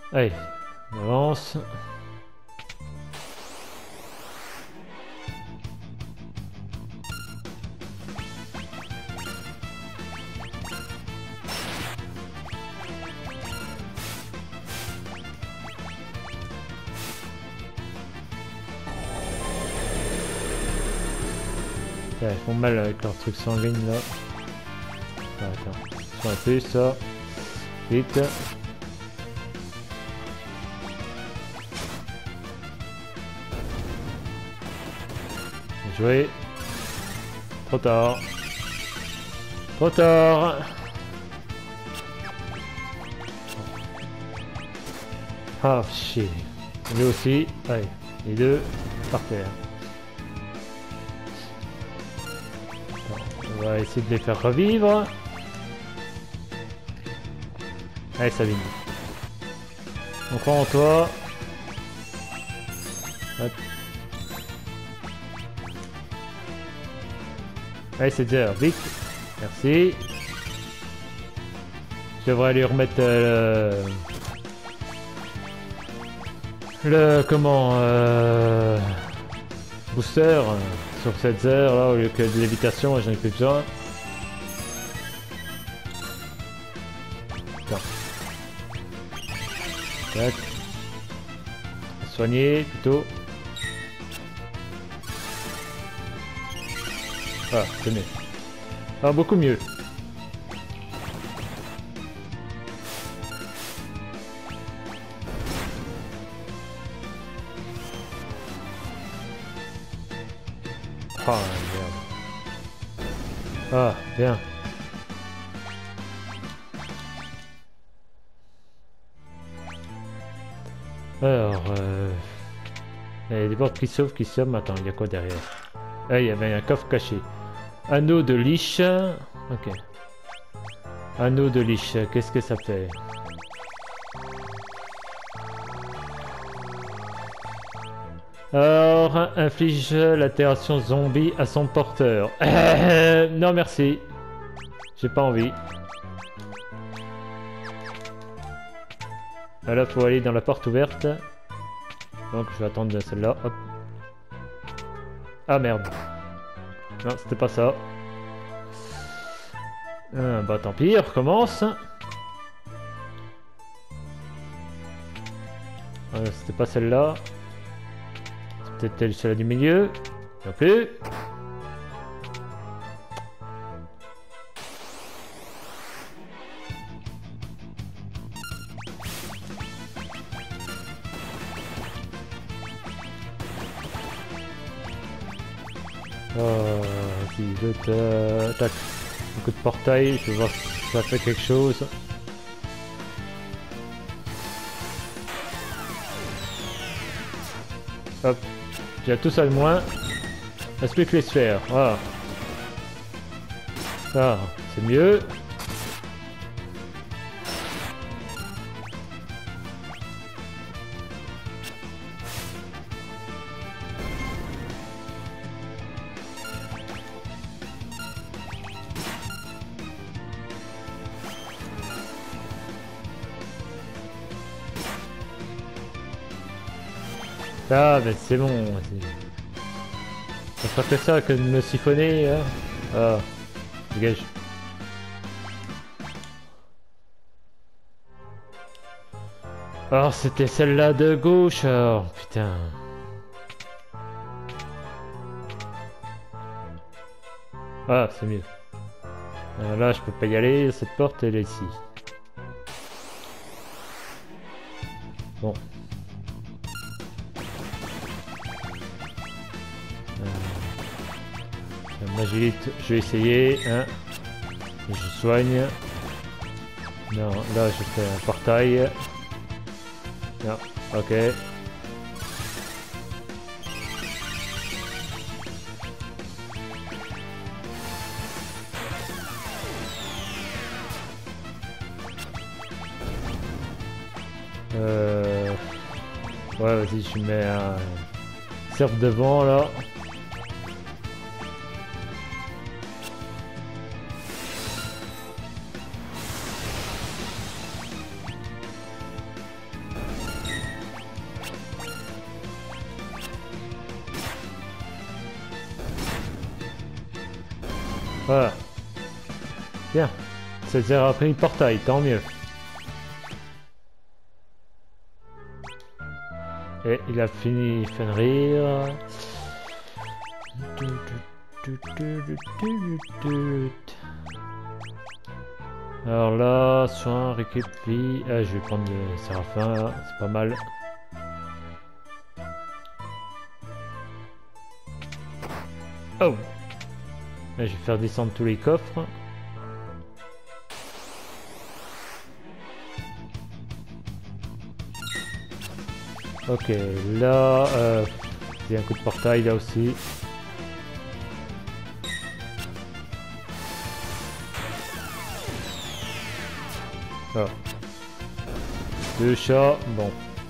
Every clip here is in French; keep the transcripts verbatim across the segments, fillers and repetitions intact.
Allez, on avance. Ouais, ils font mal avec leur truc sanguine là. Ah, attends, sur un peu ça. Vite. Bien joué. Trop tard. Trop tard. Ah shit. Lui aussi. Allez, les deux par terre. On va essayer de les faire revivre. Allez Sabine. On croit en toi. Hop. Allez c'est dur, vite. Merci. Je devrais lui remettre euh, le... le... comment euh, booster euh, sur cette heure là au lieu que de lévitation, j'en ai plus besoin. Attends. Tac. Soigner plutôt. Ah, c'est mieux. Ah, beaucoup mieux. Ah, merde. Ah, bien. Alors, euh... il y a des portes qui s'ouvrent, qui s'ouvrent. Attends, il y a quoi derrière? Ah, il y avait un coffre caché. Anneau de liche. Ok. Anneau de liche, qu'est-ce que ça fait? Alors, inflige l'altération zombie à son porteur. Euh, non merci. J'ai pas envie. Là, faut aller dans la porte ouverte. Donc, je vais attendre celle-là. Hop. Ah merde. Non, c'était pas ça. Euh, bah tant pis, on recommence. Euh, c'était pas celle-là. C'est peut-être celle-là du milieu. Non plus. Oh, vas-y, je te... Tac. Un coup de portail, je vais voir si ça fait quelque chose. Hop. J'ai tout ça de moins. Reste plus que les sphères. Voilà. Ah, c'est mieux. Ah, mais c'est bon. Ça fera que ça que de me siphonner. Hein. Ah, dégage. Oh, c'était celle-là de gauche. Oh, putain. Ah, c'est mieux. Euh, là, je peux pas y aller. Cette porte, elle est ici. Bon. Magilite, je vais essayer, hein. Je soigne. Non, là je fais un portail. Non, ok. Euh... Ouais, vas-y, je mets un cerf devant là. Voilà. Bien. sept heures après le portail, tant mieux. Et il a fini Fenrir. Alors là, soin, récup, vie. Ah, je vais prendre le Séraphin, c'est pas mal. Oh! Là, je vais faire descendre tous les coffres. Ok, là, euh, il y a un coup de portail là aussi. Oh. Deux chats, bon.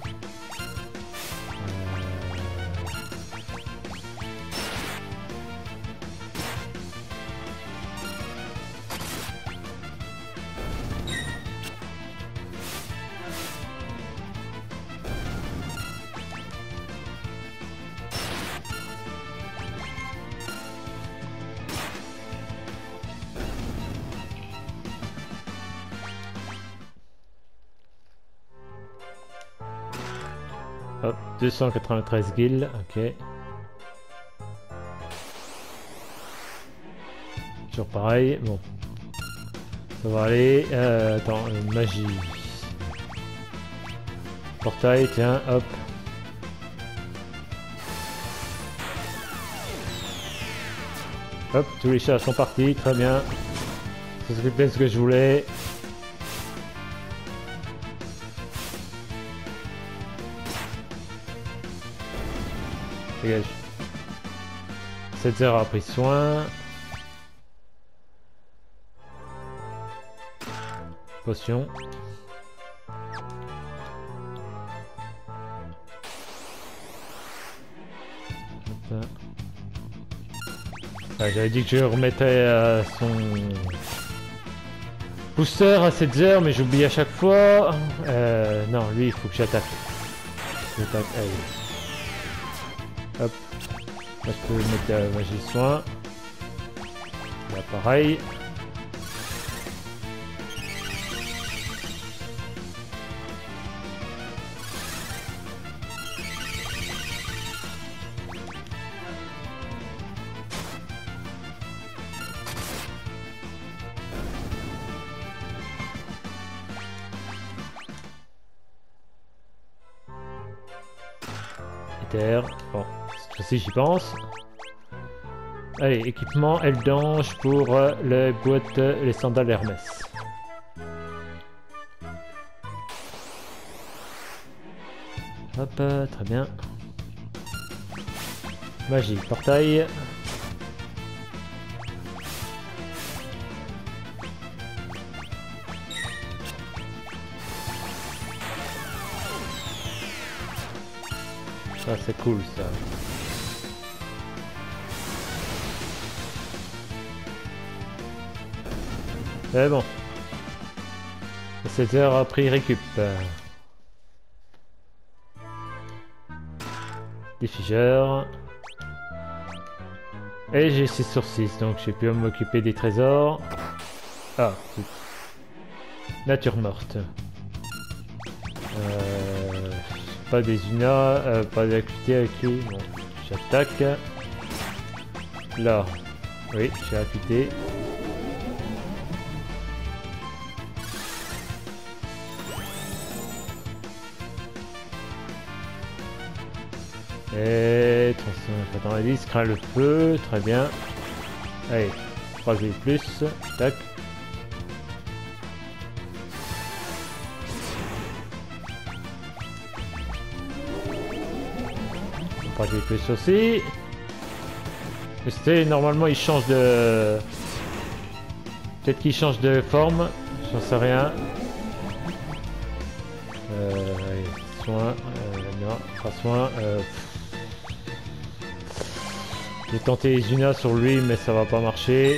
Hop, deux cent quatre-vingt-treize guilds, ok. Toujours pareil, bon. Ça va aller. Euh, attends, euh, magie. Portail, tiens, hop. Hop, tous les chats sont partis, très bien. C'est bien ce que je voulais. Dégage. sept heures a pris soin. Potion. Ah, j'avais dit que je remettais euh, son booster à sept heures, mais j'oublie à chaque fois. Euh, non, lui, il faut que j'attaque. J'attaque, allez. Hop. Là, je peux mettre la magie soin. Là, pareil. Bon, cette fois-ci j'y pense. Allez, équipement, aile d'ange pour euh, les boîtes, les sandales Hermès. Hop, euh, très bien. Magie, portail. Ça c'est cool ça. C'est bon. sept heures a pris récup. Des figeurs. Et j'ai six sur six, donc j'ai pu m'occuper des trésors. Ah, zut. Nature morte. Euh... Pas des Una, euh, pas d'acuité avec lui. Bon, j'attaque. Là, oui, j'ai acuité. Et quatre-vingt-dix, craint le feu, très bien. Allez, trois et plus, tac. trois et plus aussi. C'était normalement il change de. Peut-être qu'il change de forme, j'en sais rien. Euh, allez, soin, euh, non, pas soin. Euh, J'ai tenté Izuna sur lui, mais ça va pas marcher.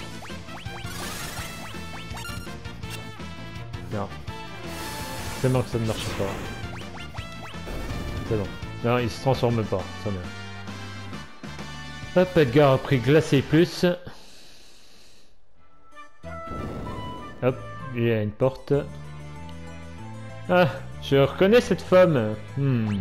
Non. C'est bon que ça ne marche pas. C'est bon. Non, il se transforme pas. Ça bien. Hop, Edgar a pris glacé plus. Hop, il y a une porte. Ah, je reconnais cette femme. Hmm.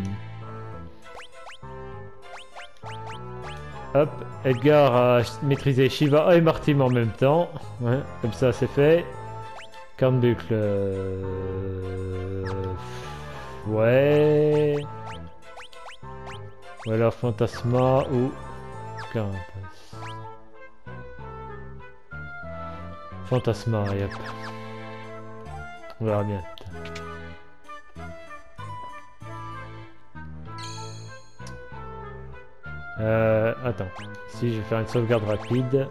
Hop, Edgar a maîtrisé Shiva et Martim en même temps. Ouais, comme ça c'est fait. Cornbuckle. Euh... Ouais. Ou alors Fantasma ou Carapace. Fantasma, yep. On verra bien. Euh, attends. Si je vais faire une sauvegarde rapide.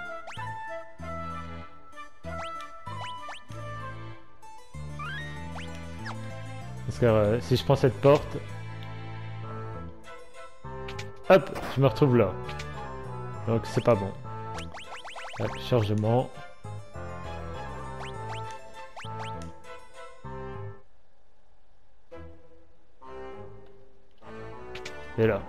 Parce que euh, si je prends cette porte... Hop, je me retrouve là. Donc c'est pas bon. Hop, chargement. Et là.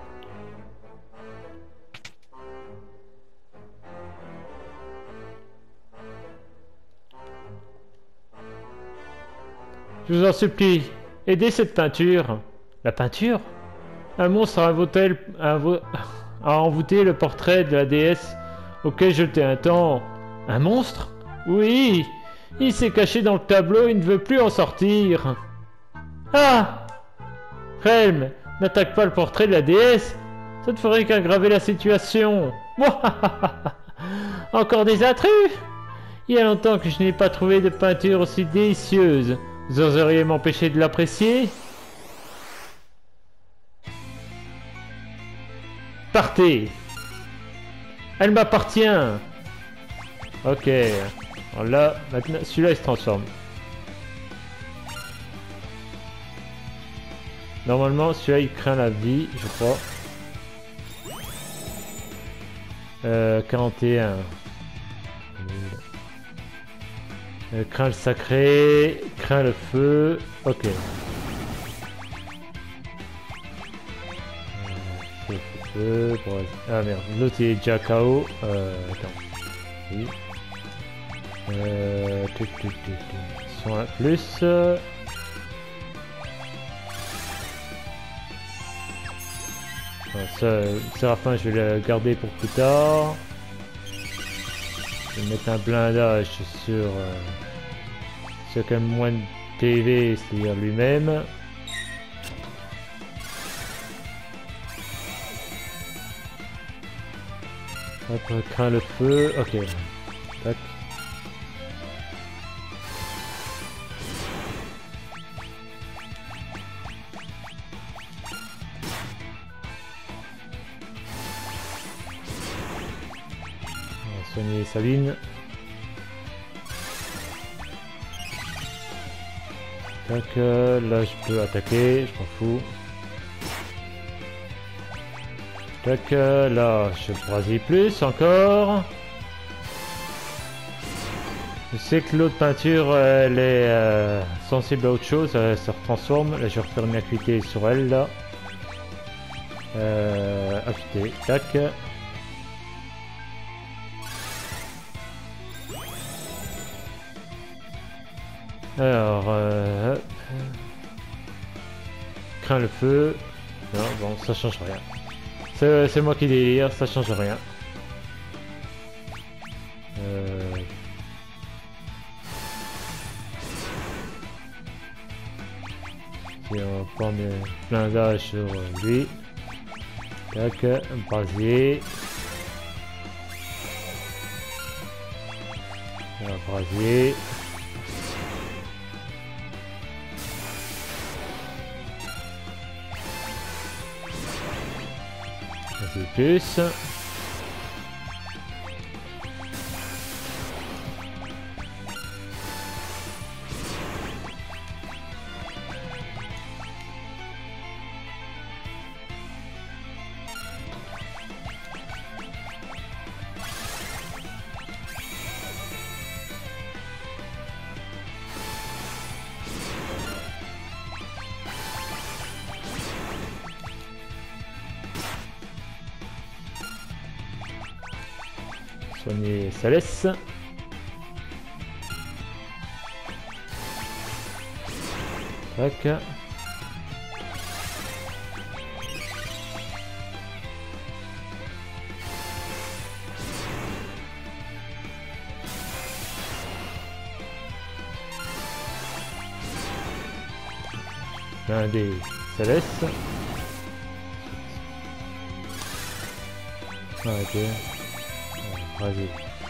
Je vous en supplie, aidez cette peinture. La peinture? Un monstre a envoûté, le, a envoûté le portrait de la déesse auquel je jetais un temps. Un monstre? Oui, il s'est caché dans le tableau, il ne veut plus en sortir. Ah! Helm, n'attaque pas le portrait de la déesse. Ça ne ferait qu'aggraver la situation. Encore des intrus? Il y a longtemps que je n'ai pas trouvé de peinture aussi délicieuse. Vous oseriez m'empêcher de l'apprécier? Partez! Elle m'appartient! Ok. Alors là, maintenant, celui-là il se transforme. Normalement, celui-là il craint la vie, je crois. Euh, quarante et un. Euh, craint le sacré, craint le feu, ok. Euh, feu, feu, feu, ah merde, l'autre il est déjà K O. Euh, attends. Oui. Euh, tuc, tuc, tuc, tuc. Soin plus. Euh... Enfin, ça, Séraphin, je vais le garder pour plus tard. Je vais mettre un blindage sur, euh, sur quand même moins de P V, c'est-à-dire lui-même. Hop, craint le feu, ok. Tac. Soigner Sabine. Tac, euh, là je peux attaquer, je m'en fous. Tac, euh, là je brasille plus encore. Je sais que l'autre peinture elle est euh, sensible à autre chose, elle se transforme. Là je vais refaire une acuité sur elle là. Euh, acuité, tac. Alors, euh, craint le feu. Non, bon, ça change rien. C'est moi qui délire, ça change rien. Euh... Si on prend le blindage sur lui. Tac, un brasier. Un brasier. Plus. Soigner Salès. Tac. Un des célestes. Ah, ok. Ah, vas-y.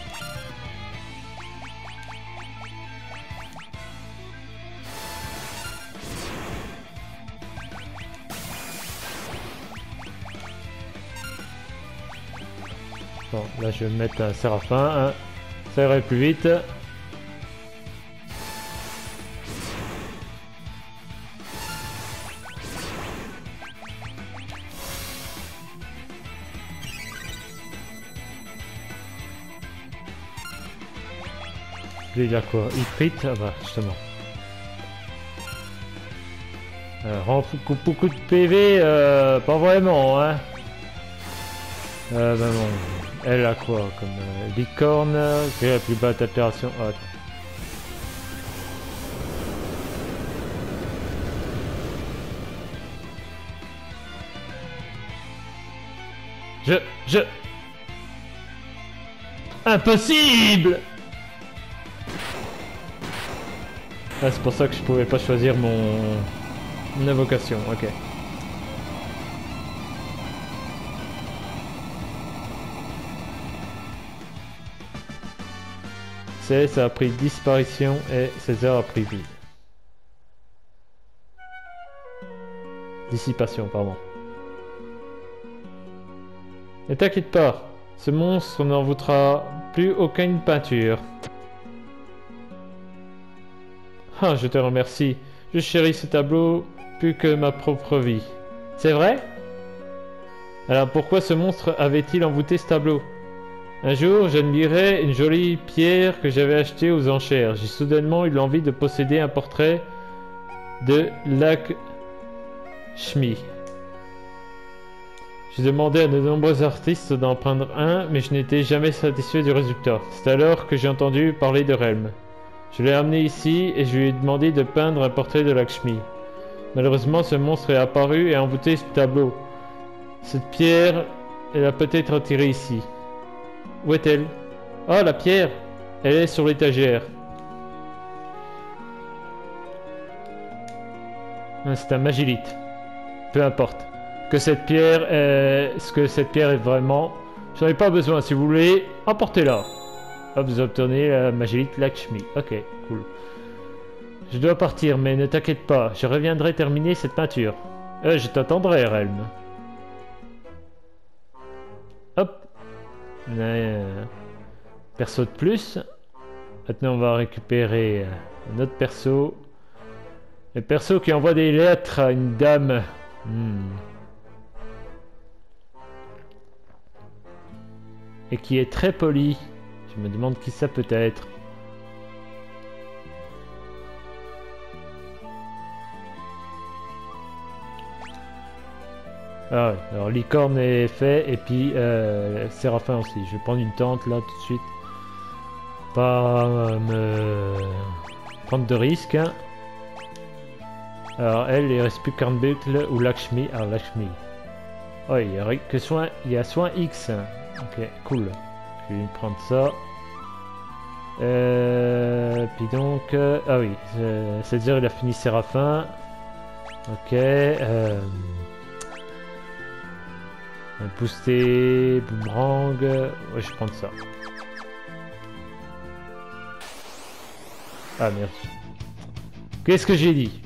Bon, là je vais mettre un Séraphin, hein. Ça irait plus vite. Lui il a quoi? Il crit? Ah bah justement. Euh, rend beaucoup, beaucoup de P V, euh, pas vraiment hein. Euh, bah bon. Elle a quoi comme euh, licorne? Quelle est la plus basse opération? Oh, attends. Je... Je... Impossible! Ah, c'est pour ça que je pouvais pas choisir mon... mon invocation, ok. C'est, ça a pris disparition et César a pris vie. Dissipation, pardon. Ne t'inquiète pas, ce monstre n'en voudra plus aucune peinture. Ah, je te remercie. Je chéris ce tableau plus que ma propre vie. C'est vrai? Alors pourquoi ce monstre avait-il envoûté ce tableau? Un jour, j'admirais une jolie pierre que j'avais achetée aux enchères. J'ai soudainement eu l'envie de posséder un portrait de Lakshmi. J'ai demandé à de nombreux artistes d'en peindre un, mais je n'étais jamais satisfait du résultat. C'est alors que j'ai entendu parler de Relm. Je l'ai amené ici et je lui ai demandé de peindre un portrait de Lakshmi. Malheureusement, ce monstre est apparu et a envoûté ce tableau. Cette pierre, elle a peut-être retirée ici. Où est-elle? Ah, la pierre! Elle est sur l'étagère. C'est un magilite. Peu importe. Que cette pierre est... Ce que cette pierre est vraiment... J'en ai pas besoin. Si vous voulez, emportez-la. Hop, vous obtenez la magilite Lakshmi. Ok, cool. Je dois partir, mais ne t'inquiète pas. Je reviendrai terminer cette peinture. Euh, je t'attendrai, Relm. Hop. On a un perso de plus. Maintenant, on va récupérer un autre perso. Le perso qui envoie des lettres à une dame. Hmm. Et qui est très poli. Je me demande qui ça peut être. Ah ouais, alors licorne est fait et puis euh, Séraphin aussi. Je vais prendre une tente là tout de suite. Pas euh, me prendre de risques. Hein. Alors elle, il reste plus Carnbuckle ou Lakshmi. Alors Lakshmi. Oh, il y a que soin, il y a soin X. Ok, cool. Je vais prendre ça. Euh, puis donc, euh, ah oui, euh, c'est-à-dire il a fini Séraphin. Ok. Euh, booster, boomerang. Ouais, je vais prendre ça. Ah merde. Qu'est-ce que j'ai dit?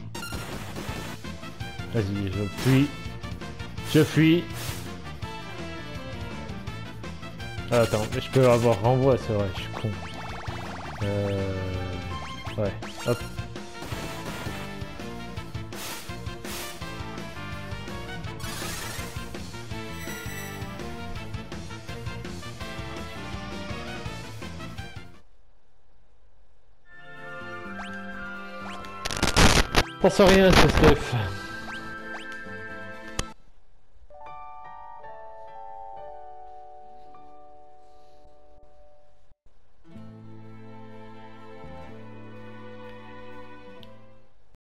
Vas-y, je fuis. Je fuis. Ah, attends, je peux avoir renvoi, c'est vrai, je suis con. Euh... Ouais, hop. Pense à rien, ce Steph.